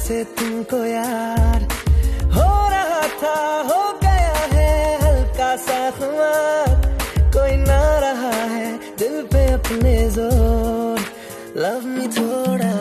से तुमको यार हो रहा था, हो गया है हल्का सा खुमार, कोई ना रहा है दिल पे अपने जोर, लव मी थोड़ा